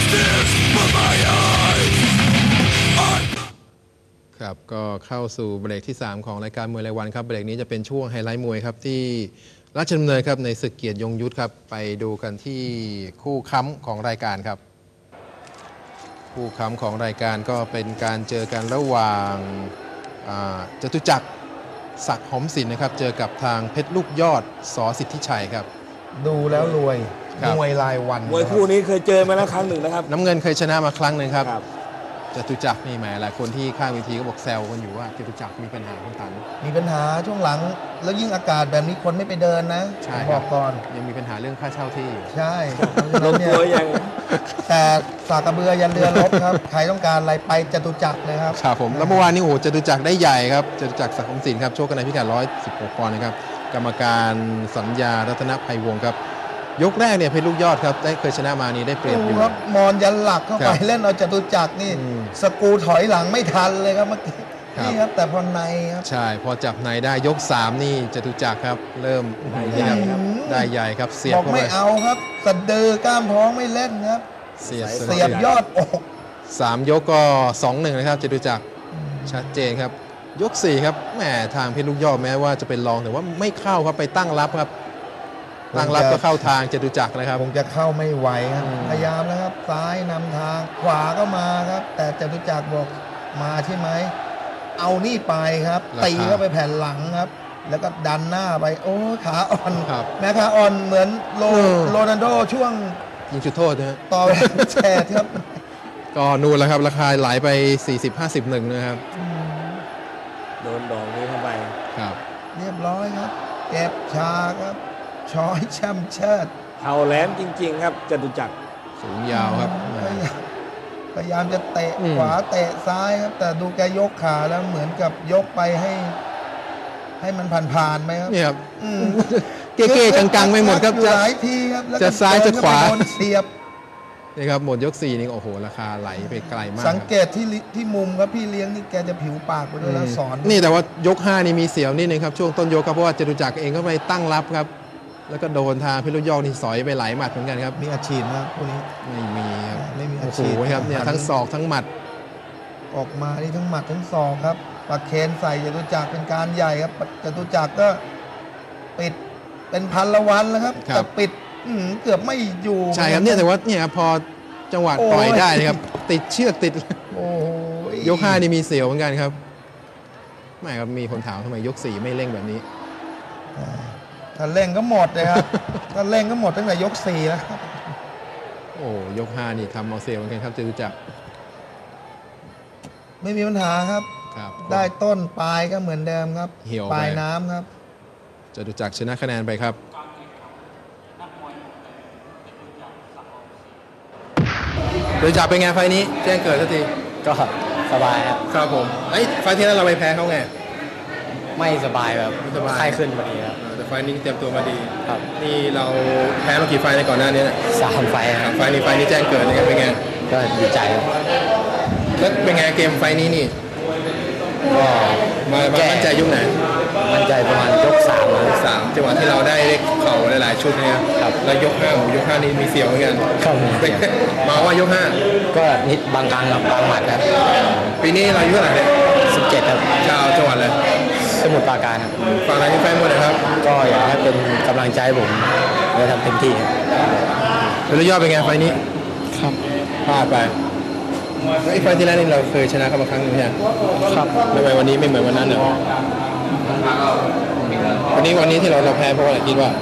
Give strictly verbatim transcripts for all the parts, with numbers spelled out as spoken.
ครับก็เข้าสู่เบรกที่สามของรายการมวยรายวันครับเบรกนี้จะเป็นช่วงไฮไลท์มวยครับที่ราชดำเนินครับในศึกเกียรติยงยุทธครับไปดูกันที่คู่ค้ำของรายการครับคู่ค้ำของรายการก็เป็นการเจอกันระหว่างจตุจักรศักดิ์หอมศิลป์นะครับเจอกับทางเพชรลูกยอดส.สิทธิชัยครับดูแล้วรวยมวยรายวันมวยคู่นี้เคยเจอมาแล้วครั้งหนึ่งนะครับน้ำเงินเคยชนะมาครั้งหนึ่งครับจตุจักรนี่แหมหลายคนที่ข้างเวทีก็บอกแซวกันอยู่ว่าจตุจักรมีปัญหาคุณตันมีปัญหาช่วงหลังแล้วยิ่งอากาศแบบนี้คนไม่ไปเดินนะใช่บอกก่อนยังมีปัญหาเรื่องค่าเช่าที่ใช่ลงตัวยังแต่สากกระเบือยันเรือรบครับใครต้องการอะไรไปจตุจักรเลยครับครับผมแล้วเมื่อวานนี้โอ้จตุจักรได้ใหญ่ครับจตุจักรศักดิ์หอมศิลป์ครับโชคกันในพิกัดหนึ่งร้อยสิบหกปอนด์นะครับกรรมการสัญญารัตนภัยวงศ์ครับยกแรกเนี่ยเพชรลูกยอดครับได้เคยชนะมานี่ได้เปรียบอยู่ครับมอนยันหลักเข้าไปเล่นเอาจตุจักรนี่สกูถอยหลังไม่ทันเลยครับเมื่อกี้นี่ครับแต่พอในครับใช่พอจับในได้ยกสามนี่จตุจักรครับเริ่มนี่ครับได้ใหญ่ครับเสียบบอกไม่เอาครับสะดือกล้ามท้องไม่เล่นครับเสียบเสียบยอดอกสามยกก็สองหนึ่งนะครับจตุจักรชัดเจนครับยกสี่ครับแหมทางเพชรลูกยอดแม้ว่าจะเป็นรองแต่ว่าไม่เข้าครับไปตั้งรับครับตั้งรับก็เข้าทางจตุจักรนะครับคงจะเข้าไม่ไหวครับพยายามแล้วครับซ้ายนำทางขวาก็มาครับแต่จตุจักรบอกมาใช่ไหมเอานี่ไปครับตีเข้าไปแผ่นหลังครับแล้วก็ดันหน้าไปโอ้ขาอ่อนแม้ขาอ่อนเหมือนโรโรนัลโดช่วงยิงจุดโทษนะต่อแชร์ครับก็นู่นแล้วครับราคาไหลไป สี่สิบ ห้าสิบ หนึ่งนะครับโดนดอกนี้เข้าไปครับเรียบร้อยครับเก็บชาครับช้อยแชมเชิดเข่าแหลมจริงๆครับจตุจักรสูงยาวครับพยายามจะเตะขวาเตะซ้ายครับแต่ดูแกยกขาแล้วเหมือนกับยกไปให้ให้มันผ่านๆไหมครับนี่ครับเก๋ๆกังๆไม่หมดครับจะหลายทีครับจะซ้ายจะขวาเสียบนี่ครับหมดยกสี่นี่โอ้โหราคาไหลไปไกลมากสังเกตที่ที่มุมครับพี่เลี้ยงนี่แกจะผิวปากไปด้วยแล้วสอนนี่แต่ว่ายกห้านี่มีเสียวนิดนึงครับช่วงต้นยกครับเพราะว่าจตุจักรเองก็ไปตั้งรับครับแล้วก็โดนทางเพชรลูกยอดนี่สอยไปหลายหมัดเหมือนกันครับมีอาชีพนะพวกนี้ไม่มีครับไม่มีอาชีพครับเนี่ยทั้งศอกทั้งหมัดออกมานี่ทั้งหมัดทั้งศอกครับประเคนใส่จตุจักรเป็นการใหญ่ครับจตุจักรก็ปิดเป็นพันละวันแล้วครับแต่ปิดเกือบไม่อยู่ใช่ครับเนี่ยแต่ว่าเนี่ยพอจังหวะต่อยได้นะครับติดเชือกติดโอ้ยกห้านี่มีเสียวเหมือนกันครับไม่ครับมีคนถามทำไมยกสี่ไม่เร่งแบบนี้ถ้าเร่งก็หมดเลยครับถ้าเร่งก็หมดตั้งแต่ยกสี่แล้วโอ้ยกห้านี่ทำเอาเสียวเหมือนกันครับจตุจักรไม่มีปัญหาครับได้ต้นปลายก็เหมือนเดิมครับปลายน้ำครับจตุจักรชนะคะแนนไปครับจตุจักรเป็นไงไฟนี้แจ้งเกิดสักทีก็สบายครับครับผมไอ้ไฟที่นั้นเราไปแพ้เขาไงไม่สบายแบบไข้ขึ้นพอดีครับแต่ไฟนี้เตรียมตัวมาดีครับนี่เราแพ้มากี่ไฟในก่อนหน้านี้นะสามไฟครับไฟนี้ไฟนี้แจ้งเกิดนี่เป็นไงก็ดีใจครับแล้วเป็นไงเกมไฟนี้นี่ก็มามั่นใจยุคไหนมั่นใจประมาณยกสามสามจังหวะที่เราได้เข่าหลายๆชุดเนี่ยครับแล้วยกห้าหมูยกห้านี้มีเสียวเหมือนกันครับมาว่ายกห้าก็นิดบางครั้งกับบางหมัดครับปีนี้เราอายุเท่าไหร่เนี่ยสิบเจ็ดครับชาวจังหวัดเลยสมุทรปราการครับฝากอะไรที่แฟนมวยนะครับก็อยากให้เป็นกำลังใจผมจะทำเต็มที่เป็นยอดเป็นไงไฟนี้ครับพลาดไปไอ้ไฟที่แล้วนี่เราเคยชนะเขามาครั้งนึงใช่ไหมครับทำไมวันนี้ไม่เหมือนวันนั้นเนอะวันนี้วันนี้ที่เราเราแพ้เพราะอะไรคิดว่า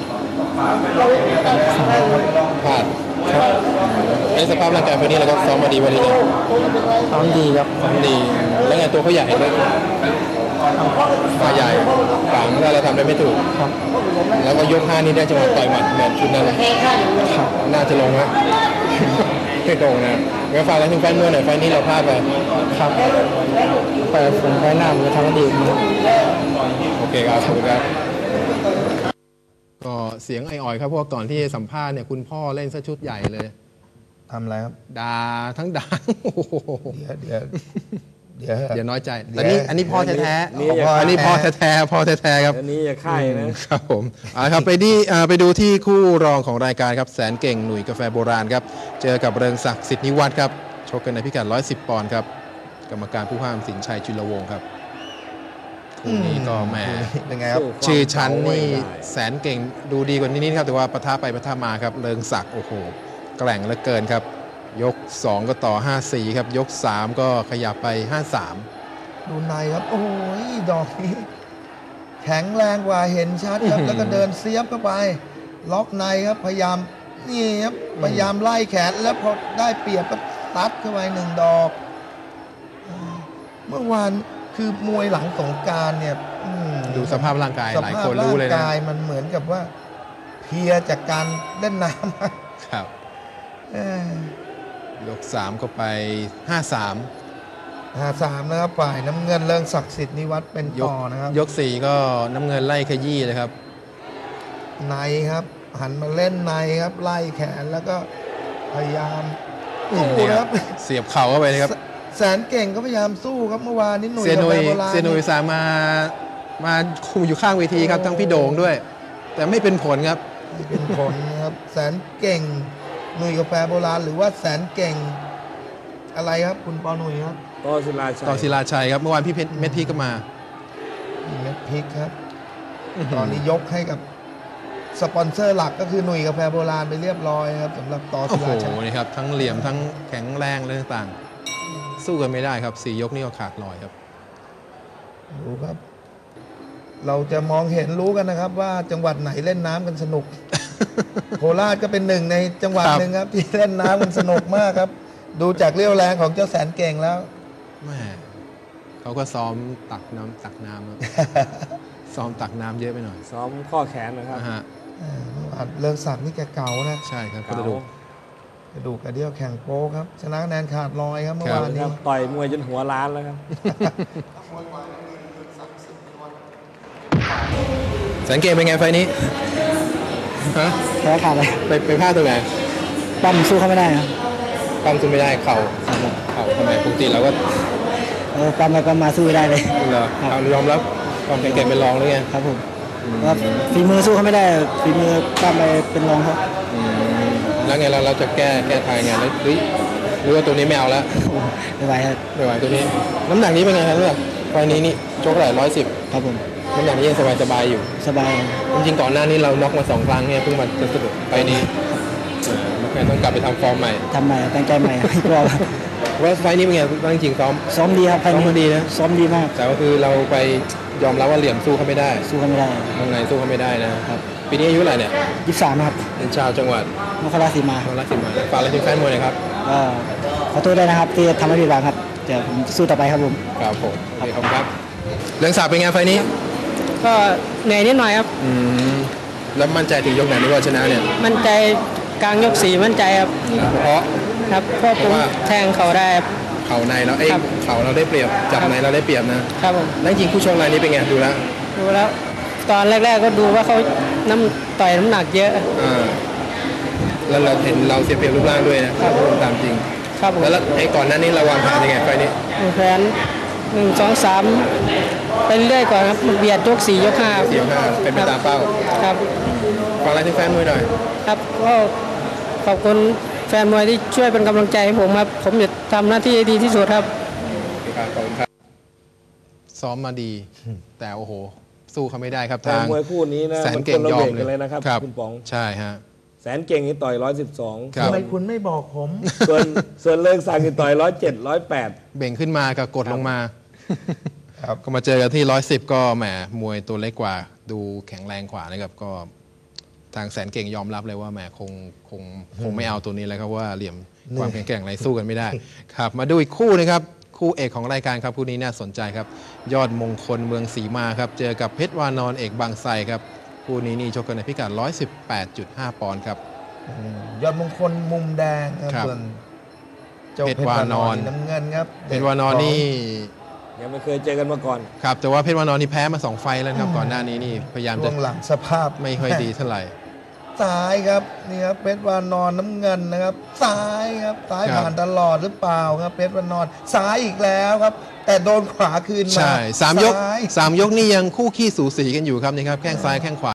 พลาดไอ้สภาพร่างกายวันนี้เราก็ซ้อมมาดีวันนี้ซ้อมดีครับซ้อมดีแล้วไงตัวเขาใหญ่เลยมาใหญ่ฝังถ้าเราทำได้ไม่ถูกแล้วก็ยกห้านี่ได้จังหวะต่อยหมัดแบบชุดนั้นน่าจะลงนะไม่ตรงนะงั้นฝากอะไรถึงแฟนมวยหน่อยไฟนี้เราพลาดไปครับไปผมไฟหน้ามันทำได้ดีโอเคครับขอบคุณครับก็เสียงไออ่อยครับเพราะก่อนที่สัมภาษณ์เนี่ยคุณพ่อเล่นซะชุดใหญ่เลยทำอะไรครับด่าทั้งด่าเดี๋ยวเดี๋ยวเดี๋ยวเดี๋ยวน้อยใจเดี๋ยวแต่นี่อันนี้พ่อแท้นี่ๆอย่าอันนี้แท้พ่อแท้ๆพ่อแท้ๆครับอันนี้อย่าค่ายนะครับผมเอาละครับไปดีอ่าไปดูที่คู่รองของรายการครับแสนเก่งหนุ่ยกาแฟโบราณครับเจอกับเริงศักดิ์สิทธินิวัฒน์ครับชกกันในพิกัดหนึ่งร้อยสิบปอนด์ครับกรรมการผู้ห้ามสินชัยจุลวงศ์ครับคู่นี้ก็แหมเป็นไงครับสู้ชื่อชั้นนี่ไม่ได้แสนเก่งดูดีกว่านิดๆครับแต่ว่าปะทะไปปะทะมาครับเริงศักดิ์โอ้โหแกร่งเหลือเกินครับยกสองก็ต่อ ห้าสี่ ครับยกสามก็ขยับไป ห้าสามดูในครับ โอ้ยดอกนี้ แข็งแรงกว่าเห็นชัดครับ แล้วก็เดินเสียบเข้าไป ล็อกในครับ พยายามนี่ครับพยายามไล่แขนแล้วพอได้เปรียบก็ตัดเข้าไปหนึ่งดอกอ่าเมื่อวานคือมวยหลังสงกรานต์เนี่ยอืมดูสภาพร่างกายสหลายภาคพนร่ารู้งเลยนะกายมันเหมือนกับว่าเพลียจากการเล่นน้ำครับเออยกสามก็ไป ห้าสามห้าสามนะครับฝ่ายน้ำเงินเริงศักดิ์สิทธิ์นิวัฒน์เป็นยกต่อนะครับยกสี่ก็น้ำเงินไล่ขยี้เลยครับในครับ หันมาเล่นในครับ ไล่แขนแล้วก็พยายามสู้นี่นะครับเสียบเข่าเข้าไปเลยครับแสแสนเก่งก็พยายามสู้ครับเมื่อวานนี้หนุ่ยเซียนุยกาแฟโบราณเซียนุยสามมามาคุมอยู่ข้างเวทีครับทั้งพี่โด่งด้วย แต่ไม่เป็นผลครับนี่เป็นผลนะครับ แสนเก่งหนุ่ยกาแฟโบราณหรือว่าแสนเก่งอะไรครับ คุณปอหนุ่ยครับต่อศิลาชัยต่อศิลาชัยครับเมื่อวานพี่เพชรเม็ดพี่ก็มานี่เม็ดพริกครับ ตอนนี้ยกให้กับสปอนเซอร์หลักก็คือหนุ่ยกาแฟโบราณไปเรียบร้อยครับสำหรับต่อโอ้ศิโหลาชัยนี่ครับทั้งเหลี่ยมทั้งแข็งแรงเรื่องต่างๆ สู้กันไม่ได้ครับสี่ยกนี่ก็ขาดลอยครับดูครับ เราจะมองเห็นรู้กันนะครับ ว่าจังหวัดไหนเล่นน้ำกันสนุก โคราชก็เป็นหนึ่งในจังหวัดครับหนึ่งครับ ที่เล่นน้ำกันสนุกมากครับ ดูจากเรี่ยวแรงของเจ้าแสนเก่งแล้วแม่เขาก็ซ้อมตักน้ำตักน้ำครับ ซ้อมตักน้ำเยอะไปหน่อยซ้อมข้อแขนนะครับนะฮะอ่าเมื่อวานเลิงศักดิ์นี่แกเก่านะใช่ครับกเก่าระดูกกระดูกกระเดี่ยวแข่งโป๊ครับ ชนะคะแนนขาดลอยครับเมื่อครับวานคนี้รับต่อยมวยจนหัวล้านแล้วครับสังเกตเป็นไงไฟล์นี้ฮะแพ้ขาดเลยไปไปพลาดตรงไหนปั้มสู้เขาไม่ได้ครับปั้มสู้ไม่ได้เข่าเข่าทำไมปกติเราก็เออปั้มแล้วก็มาสู้ไม่ได้เลยเหรอเอายอมรับความแข็งแกร่งเป็นรองหรือไงครับผมว่าฝีมือสู้เขาไม่ได้ฝีมือปั้มไปเป็นรองเขาอืมแล้วไงเราเราจะแก้แก้ทางไงแล้วหรือหรือว่าตัวนี้ไม่เอาแล้วไม่ไหวครับไม่ไหวตัวนี้ น้ำหนักนี้เป็นไงครับน้ำหนักไฟล์นี้นี่ชกเท่าไหร่ร้อยสิบครับผมน้ำหนักนี้ยังสบายสบายๆอยู่สบายจริงๆก่อนหน้านี้เราน็อกมาสองครั้งเนี่ยเพิ่งมาจะสะดุดไฟล์นี้เออไม่แค่ต้องกลับไปทำฟอร์มใหม่ทำใหม่ตั้งใจใหม่ไม่กลัวครับว่าไฟล์นี้เป็นไงบ้างจริงซ้อมซ้อมดีครับไฟล์ซ้อมมาดีนะซ้อมดีมากแต่ก็คือเราไปยอมรับว่าเหลี่ยมสู้เขาไม่ได้สู้เขาไม่ได้วงในสู้เขาไม่ได้นะครับ ปีนี้อายุเท่าไหร่เนี่ยยี่สิบสามครับเป็นชาวจังหวัดนครราชสีมานครราชสีมาฝากอะไรถึงแฟนมวยหน่อยครับก็ขอโทษด้วยนะครับที่ทำให้ผิดหวังครับเดี๋ยวผมสู้ต่อไปครับผมครับผมโอเคขอบคุณครับเรื่องสาบเป็นไงไฟล์นี้ก็เหนื่อยนิดหน่อยครับอืมแล้วมั่นใจถึงยกไหนนี่ว่าชนะเนี่ยมั่นใจกลางยกสี่มั่นใจครับเพราะครับเพราะผมแทงเขาได้ครับเข่าในเราเอ้ยครับเข่าเราได้เปรียบจับครับในเราได้เปรียบนะครับผมแล้วจริงๆคู่ชกรายนี้เป็นไงดูแล้วดูแล้ว ตอนแรก ๆ ก็ดูว่าเขาน้ำต่อยน้ำหนักเยอะอ่าแล้วเราเห็นเราเสียเปรียบรูปร่างด้วยนะครับ ตามจริงครับผมแล้วไอ้ก่อนหน้านี้เราวางแผนยังไงไฟล์นี้แผนหนึ่งสองสามไปเรื่อยก่อนครับเบียดยกสี่ยกห้าสี่ยกห้าเป็นไปตามเป้าครับฝากอะไรถึงแฟนมวยหน่อยครับก็ขอบคุณแฟนมวยที่ช่วยเป็นกำลังใจให้ผมครับผมจะทำหน้าที่ให้ดีที่สุดครับครับขอบคุณครับซ้อมมาดี แต่โอ้โห สู้เขาไม่ได้ครับแต่ทางมวยคู่นี้นะแสนมันเก่คงนละยอเวมทกันเลยนะครับครับคุณป๋องใช่ฮะแสนเก่งนี่ต่อยร้อยสิบสองครับทำไมคุณไม่บอกผมส่วนส่วนเลิกสักนี่ต่อยร้อยเจ็ดร้อยแปดเบ่งขึ้นมากับกดลงมาครับก็มาเจอกันที่ร้อยสิบก็แหมมวยตัวเล็กกว่า ดูแข็งแรงกว่านะครับก็ทางแสนเก่งยอมรับเลยว่าแหมคงคงคงไม่เอาตัวนี้แล้วครับว่าเหลี่ยมความแข็งแกร่งอะไรสู้กันไม่ได้ ครับมาดูอีกคู่นะครับคู่เอกของรายการครับคู่นี้น่าสนใจครับ ยอดมงคลเมืองศรีมาครับเจอกับเพชรวานอนเอกบางไทรครับคู่นี้นี่ชกกันในพิกัด ร้อยสิบแปดจุดห้า ปอนด์ครับยอดมงคลมุมแดงครับครับส่วนเจ้าเพชรเพชรวาวาน นออน นน้ำเงินครับเพชรวานอนนี่ยังไม่เคยเจอกันมาก่อนครับแต่ว่าเพชรวานอนนี่แพ้มาสองไฟล์แล้วนะครับก่อนหน้านี้นี่พยายามช่จะวงหลังสภาพไม่ค่อยดีเท่าไหร่ซ้ายครับนี่ครับเพชรวานอนน้ำเงินนะครับซ้ายครับซ้ายครับผ่านตลอดหรือเปล่าครับเพชรวานอนซ้ายอีกแล้วครับ เแต่โดนขวาคืนมาใช่สามยกซ้ายสามยกนี่ยังคู่ขี้สูสีกันอยู่ครับนี่ครับแข้งซ้ายแข้งขวา